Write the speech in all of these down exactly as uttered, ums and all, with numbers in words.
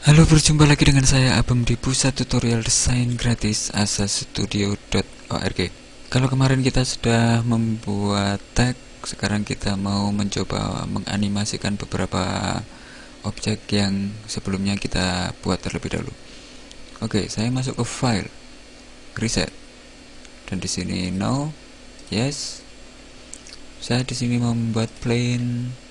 Halo, berjumpa lagi dengan saya Abem di pusat tutorial desain gratis asastudio dot org. Kalau kemarin kita sudah membuat tag, sekarang kita mau mencoba menganimasikan beberapa objek yang sebelumnya kita buat terlebih dahulu. Oke, saya masuk ke file, reset, dan di sini no, yes. Saya di sini mau membuat plane.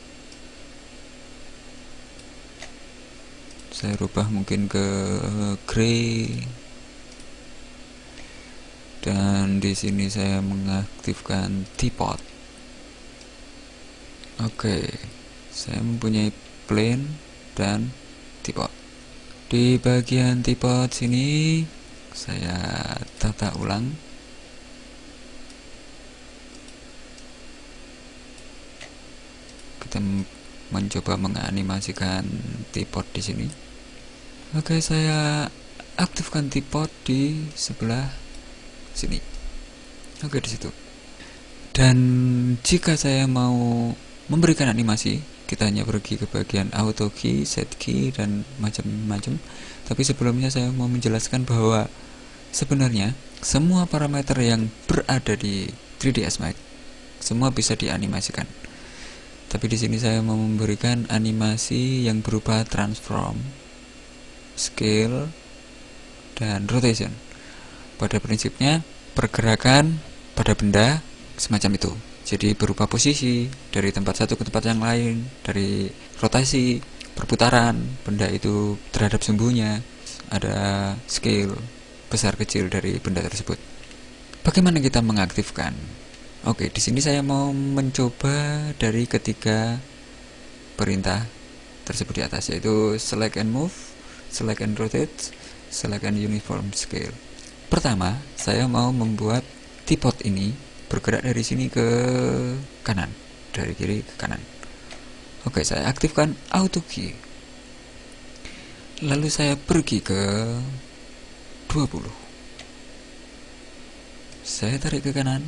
Saya rubah mungkin ke gray, dan di sini saya mengaktifkan teapot. Oke, saya mempunyai plane dan teapot. Di bagian teapot sini saya tata ulang. Kita mencoba menganimasikan teapot di sini. Oke, saya aktifkan teapot di sebelah sini. Oke, di situ. Dan jika saya mau memberikan animasi, kita hanya pergi ke bagian auto key, set key, dan macam-macam. Tapi sebelumnya saya mau menjelaskan bahwa sebenarnya semua parameter yang berada di tiga ds Max semua bisa dianimasikan. Tapi di sini saya mau memberikan animasi yang berupa transform, scale, dan rotation. Pada prinsipnya pergerakan pada benda semacam itu. Jadi berupa posisi dari tempat satu ke tempat yang lain, dari rotasi, perputaran benda itu terhadap sumbunya, ada scale besar kecil dari benda tersebut. Bagaimana kita mengaktifkan? Oke, di sini saya mau mencoba dari ketiga perintah tersebut di atas, yaitu select and move, select and rotate, select and uniform scale. Pertama, saya mau membuat teapot ini bergerak dari sini ke kanan, dari kiri ke kanan. Oke, saya aktifkan auto key. Lalu saya pergi ke dua puluh. Saya tarik ke kanan.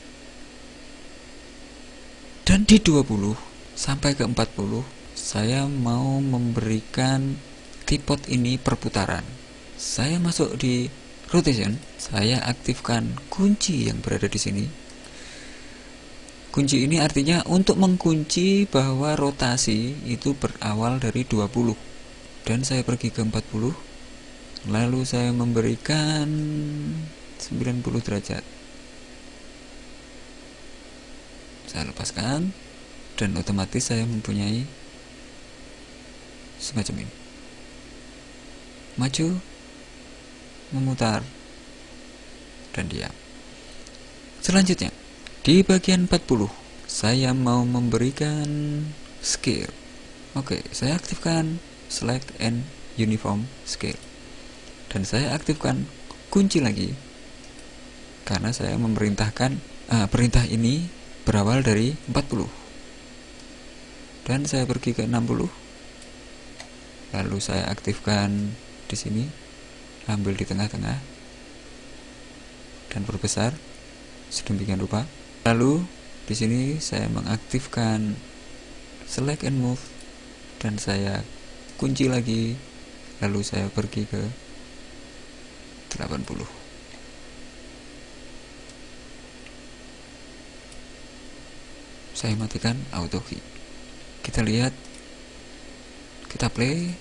Dan di dua puluh sampai ke empat puluh, saya mau memberikan teapot ini perputaran. Saya masuk di rotation, saya aktifkan kunci yang berada di sini. Kunci ini artinya untuk mengunci bahwa rotasi itu berawal dari dua puluh. Dan saya pergi ke empat puluh. Lalu saya memberikan sembilan puluh derajat. Saya lepaskan, dan otomatis saya mempunyai semacam ini. Maju, memutar, dan diam. Selanjutnya, di bagian empat puluh, saya mau memberikan scale. Oke, saya aktifkan select and uniform scale. Dan saya aktifkan kunci lagi, karena saya memerintahkan ah, perintah ini berawal dari empat puluh. Dan saya pergi ke enam puluh. Lalu saya aktifkan di sini, ambil di tengah-tengah, dan perbesar sedemikian rupa. Lalu di sini saya mengaktifkan select and move, dan saya kunci lagi. Lalu saya pergi ke delapan puluh. Saya matikan auto key. Kita lihat, kita play.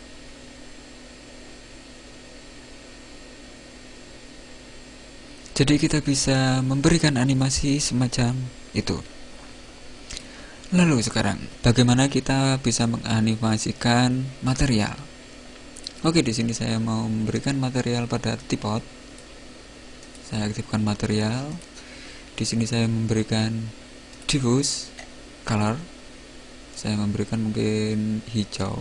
Jadi kita bisa memberikan animasi semacam itu. Lalu sekarang, bagaimana kita bisa menganimasikan material? Oke, di sini saya mau memberikan material pada teapot. Saya aktifkan material. Di sini saya memberikan diffuse color. Saya memberikan mungkin hijau.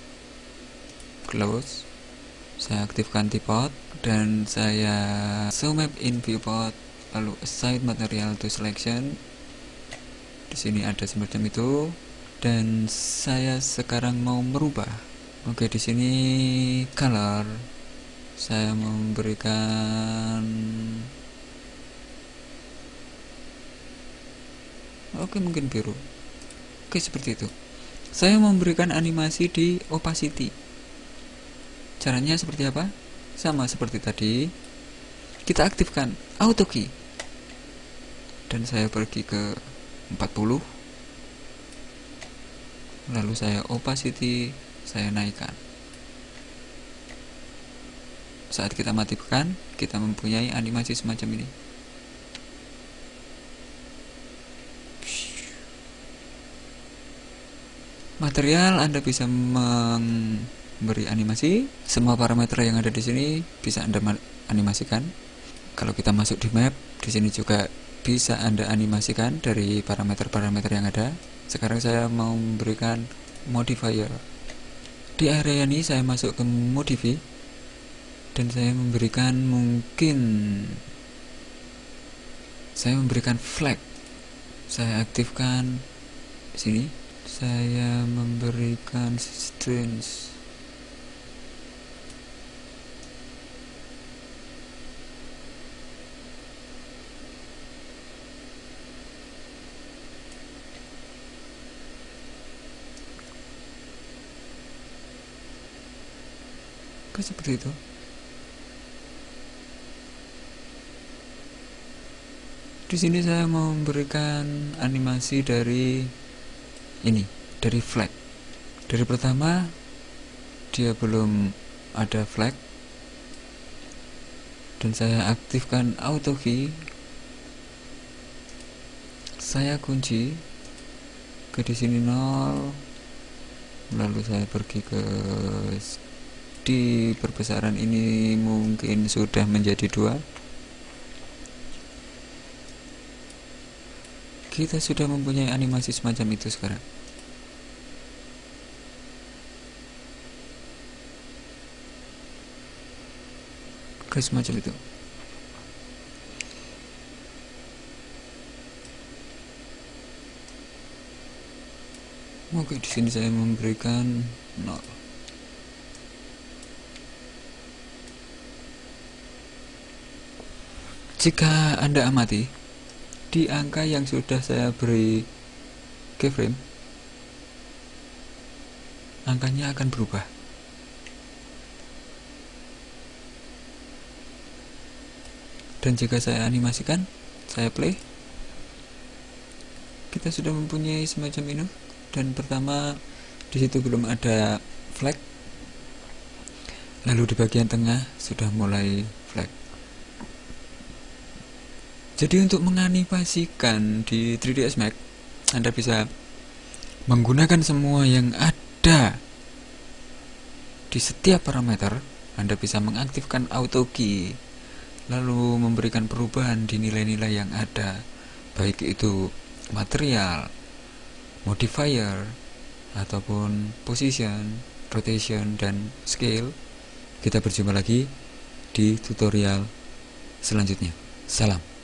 Close. Saya aktifkan teapot, dan saya show map in viewport, lalu assign material to selection. Di sini ada semacam itu, dan saya sekarang mau merubah. Oke, di sini color saya memberikan, oke, mungkin biru. Oke, seperti itu. Saya memberikan animasi di opacity. Caranya seperti apa? Sama seperti tadi, kita aktifkan auto key dan saya pergi ke empat puluh, lalu saya opacity saya naikkan. Saat kita matikan, kita mempunyai animasi semacam ini. Material Anda bisa memberi animasi, semua parameter yang ada di sini bisa Anda animasikan. Kalau kita masuk di map, di sini juga bisa Anda animasikan dari parameter-parameter yang ada. Sekarang saya mau memberikan modifier. Di area ini saya masuk ke modify dan saya memberikan mungkin saya memberikan flag. Saya aktifkan sini. Saya memberikan strings. Kok seperti itu? Di sini saya mau memberikan animasi dari ini, dari flag. Dari pertama dia belum ada flag dan saya aktifkan auto key, saya kunci ke di sini nol, lalu saya pergi ke di perbesaran ini mungkin sudah menjadi dua. Kita sudah mempunyai animasi semacam itu sekarang. Oke, semacam itu. Oke, di sini saya memberikan nol. Jika Anda amati di angka yang sudah saya beri keyframe, angkanya akan berubah. Dan jika saya animasikan, saya play, kita sudah mempunyai semacam ini. Dan pertama di situ belum ada flag, lalu di bagian tengah sudah mulai flag. Jadi untuk menganimasikan di tiga D S Max, Anda bisa menggunakan semua yang ada di setiap parameter. Anda bisa mengaktifkan auto key, lalu memberikan perubahan di nilai-nilai yang ada, baik itu material, modifier, ataupun position, rotation, dan scale. Kita berjumpa lagi di tutorial selanjutnya. Salam.